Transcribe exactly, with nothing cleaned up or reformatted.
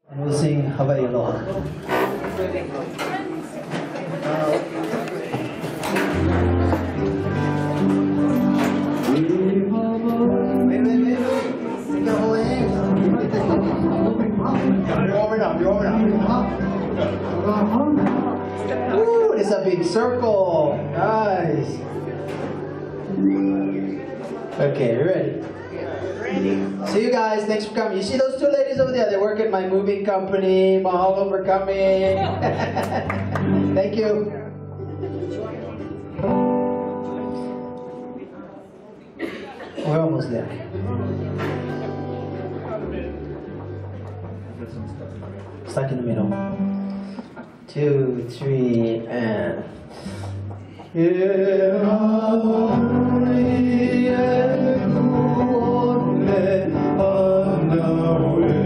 And we'll sing Hawaii Aloha. Wait, wait, wait. Go away. You're over now, you're over now. Woo, it's a big circle. Nice. Okay, you ready? See you guys. Thanks for coming. You see those two ladies over there? They work at my moving company. Mahalo for coming. Thank you. We're almost there. Stuck in the middle. Two, three, and. Yeah,